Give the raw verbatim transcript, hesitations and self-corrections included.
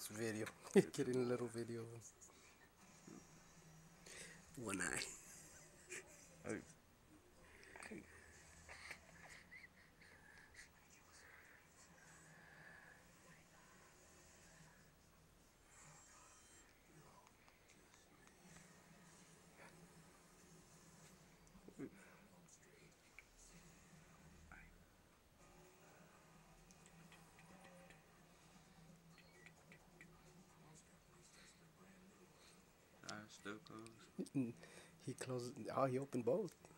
It's video. Getting a little video. One eye. Oh. Uh, still closed. He closed. Oh, he opened both.